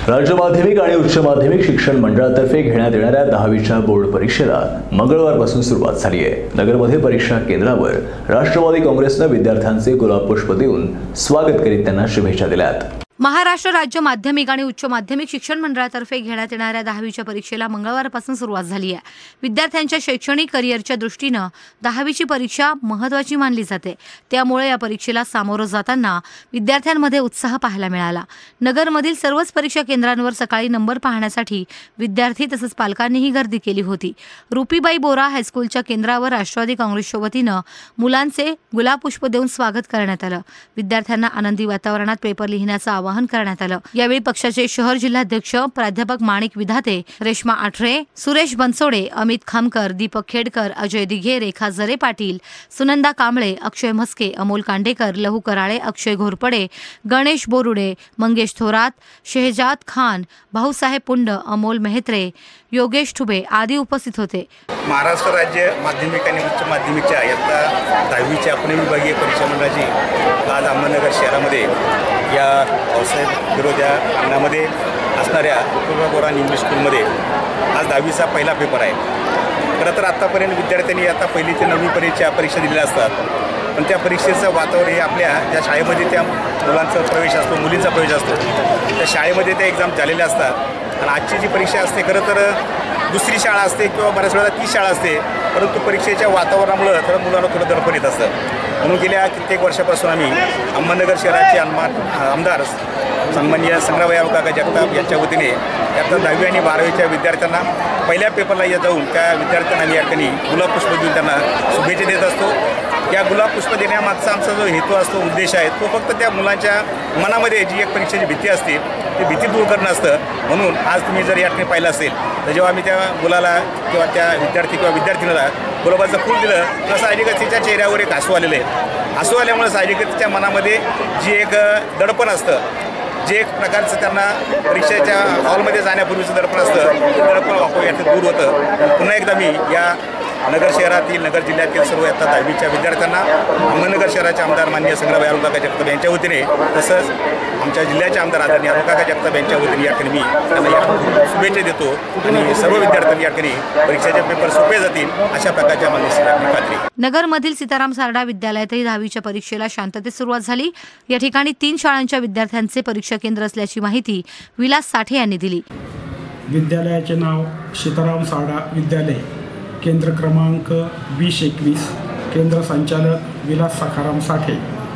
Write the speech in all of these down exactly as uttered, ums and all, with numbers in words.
राज्य माध्यमिक आणि उच्च माध्यमिक शिक्षण मंडळातर्फे घेण्यात येणाऱ्या दहावीच्या बोर्ड परीक्षेला मंगळवारपासून सुरुवात झाली आहे। नगरमध्ये परीक्षा केंद्रावर राष्ट्रवादी काँग्रेसने विद्यार्थ्यांचे गुलाबपुष्प देऊन स्वागत करीत त्यांना शुभेच्छा दिल्यात। महाराष्ट्र राज्य माध्यमिक आणि उच्च माध्यमिक शिक्षण मंडळातर्फे घेण्यात येणाऱ्या दहावीच्या परीक्षेला मंगळवारपासून सुरुवात झाली आहे। विद्यार्थ्यांच्या शैक्षणिक करिअरच्या दृष्टीने दहावीची परीक्षा महत्त्वाची मानली जाते, त्यामुळे या परीक्षेला सामोरं जाताना विद्यार्थ्यांमध्ये उत्साह पाहायला मिळाला। नगरमधील सर्वच परीक्षा केंद्रांवर सकाळी नंबर पाहण्यासाठी विद्यार्थी तसंच पालकांनीही गर्दी केली होती। रुपीबाई बोरा हायस्कूलच्या केंद्रावर राष्ट्रवादी काँग्रेसच्या वतीने मुलांचे गुलाबपुष्प देऊन स्वागत करण्यात आलं। विद्यार्थ्यांना आनंदी वातावरणात पेपर लिहिण्याचं आवाहन करण्यात आलं। यावेळी पक्षाचे शहर जिल्हाध्यक्ष प्राध्यापक माणिक विधाते, रेश्मा आठरे, सुरेश बनसोडे, अमित खामकर, दीपक खेडकर, अजय दिघे, रेखा जरे पाटील, सुनंदा कांबळे, अक्षय म्हस्के, अमोल कांडेकर, लहू कराळे, अक्षय घोरपडे, गणेश बोरुडे, मंगेश थोरात, शेहजाद खान, भाऊसाहेब पुंड, अमोल मेहत्रे, योगेश ठुबे आदी उपस्थित होते। महाराष्ट्र राज्य माध्यमिक आणि उच्च माध्यमिकच्या इयत्ता दहावीच्या पुणे विभागीय परीक्षा मंडळाची आज अहमदनगर शहरामध्ये या पावसाळ्यात विरोध्या अंगणामध्ये असणाऱ्या रुपीबाई बोरा इंग्लिश स्कूलमध्ये आज दहावीचा पहिला पेपर आहे। खरं तर आत्तापर्यंत विद्यार्थ्यांनी आता पहिली ते नववी परीक्षा परीक्षा दिलेल्या असतात, पण त्या परीक्षेचं वातावरण हे आपल्या ज्या शाळेमध्ये त्या मुलांचा प्रवेश असतो, मुलींचा प्रवेश असतो, त्या शाळेमध्ये त्या एक्झाम झालेल्या असतात। आणि आजची जी परीक्षा असते खरं तर दुसरी शाळा असते किंवा बऱ्याच वेळा ती शाळा असते, परंतु परीक्षेच्या वातावरणामुळे थोडं मुलांना थोडं दडपण येत असतं। म्हणून गेल्या कित्येक वर्षापासून आम्ही अहमदनगर शहराचे आमदार सन्माननीय संग्रामभाई काका जगताप यांच्या वतीने यात दहावी आणि बारावीच्या विद्यार्थ्यांना पहिल्या पेपरला जाऊन त्या विद्यार्थ्यांना आम्ही या ठिकाणी गुलाबपुष्प देऊन त्यांना शुभेच्छा देत असतो। या गुलाबपुष्प देण्यामागचा आमचा जो हेतू असतो, उद्देश आहे, तो फक्त त्या मुलांच्या मनामध्ये जी एक परीक्षेची भीती असते ती भीती दूर करणं असतं। म्हणून आज तुम्ही जर या ठिकाणी पाहिलं असेल तर जेव्हा आम्ही त्या मुलाला किंवा त्या विद्यार्थी किंवा विद्यार्थिनीला गुलाबाचं फूल दिलं तर साहजिकच तिच्या चेहऱ्यावर एक हसू आलेलं आहे। हसू आल्यामुळे साहजिकच तिच्या मनामध्ये जी एक दडपण असतं, जे एक प्रकारचं त्यांना परीक्षेच्या हॉलमध्ये जाण्यापूर्वीचं दडपण असतं, ते दडपण वापरून दूर होतं। पुन्हा एकदा मी या नगर शहरातील नगर जिल्ह्यातील सर्व इयत्ता दहावीच्या विद्यार्थ्यांना अहमदनगर शहराचे आमदार माननीय संग्रामभाई काका जगताप यांच्या वतीने तसंच आमच्या जिल्ह्याचे आमदार आदरणीय काका जगताप यांच्या वतीने या ठिकाणी मी त्यांना या शुभेच्छा देतो आणि सर्व विद्यार्थ्यांनी या ठिकाणी परीक्षेचे पेपर सोपे जातील अशा प्रकारच्या मान्यतेची खात्री। नगरमधील सीताराम सारडा विद्यालयातही दहावीच्या परीक्षेला शांततेत सुरुवात झाली। या ठिकाणी तीन शाळांच्या विद्यार्थ्यांचे परीक्षा केंद्र असल्याची माहिती विलास साठे यांनी दिली। विद्यालयाचे नाव सीताराम सारडा विद्यालय, केंद्र क्रमांक वीस एकवीस, केंद्र संचालक विलास सखाराम साठे।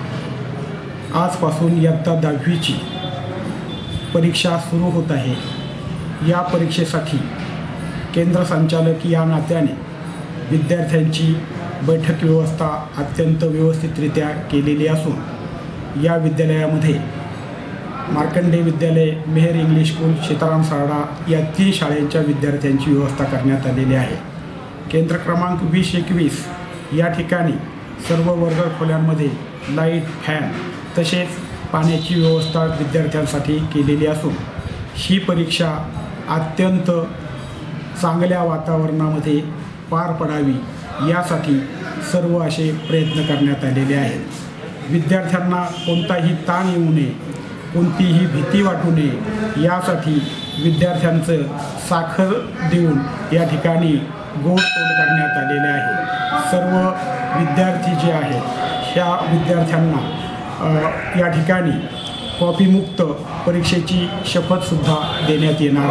आजपासून इयत्ता दहावीची परीक्षा सुरू होत आहे। या परीक्षेसाठी केंद्र संचालक या नात्याने विद्यार्थ्यांची बैठक व्यवस्था अत्यंत व्यवस्थितरित्या केलेली असून या विद्यालयामध्ये मार्कंडे विद्यालय, मेहर इंग्लिश स्कूल, सीताराम सारडा या तीन शाळांच्या विद्यार्थ्यांची व्यवस्था करण्यात आलेली आहे। केंद्र क्रमांक वीस एकवीस या ठिकाणी सर्व वर्ग खोल्यांमध्ये लाईट, फॅन तसेच पाण्याची व्यवस्था विद्यार्थ्यांसाठी केलेली असून ही परीक्षा अत्यंत चांगल्या वातावरणामध्ये पार पडावी यासाठी सर्व असे प्रयत्न करण्यात आलेले आहेत। विद्यार्थ्यांना कोणताही ताण येऊ नये, कोणतीही भीती वाटू नये यासाठी विद्यार्थ्यांचं साखर देऊन या ठिकाणी गोड तोड करण्यात आलेले आहे। सर्व विद्यार्थी जे आहेत ह्या विद्यार्थ्यांना या ठिकाणी कॉफीमुक्त परीक्षेची शपथसुद्धा देण्यात येणार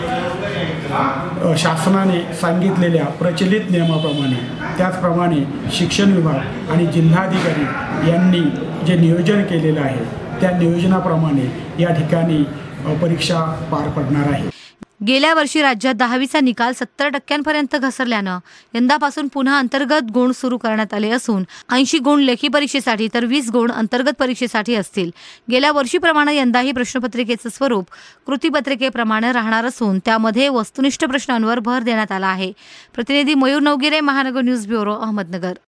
आहे। शासनाने सांगितलेल्या प्रचलित नियमाप्रमाणे त्याचप्रमाणे शिक्षण विभाग आणि जिल्हाधिकारी यांनी जे नियोजन केलेलं आहे त्या नियोजनाप्रमाणे या ठिकाणी परीक्षा पार पडणार आहे। गेल्या वर्षी राज्यात दहावीचा निकाल सत्तर टक्क्यांपर्यंत घसरल्यानं यंदापासून पुन्हा अंतर्गत गुण सुरू करण्यात आले असून ऐंशी गुण लेखी परीक्षेसाठी तर वीस गुण अंतर्गत परीक्षेसाठी असतील। गेल्या वर्षीप्रमाणे यंदाही प्रश्नपत्रिकेचं स्वरूप कृतीपत्रिकेप्रमाणे राहणार असून त्यामध्ये वस्तुनिष्ठ प्रश्नांवर भर देण्यात आला आहे। प्रतिनिधी मयूर नवगिरे, महानगर न्यूज ब्युरो, अहमदनगर।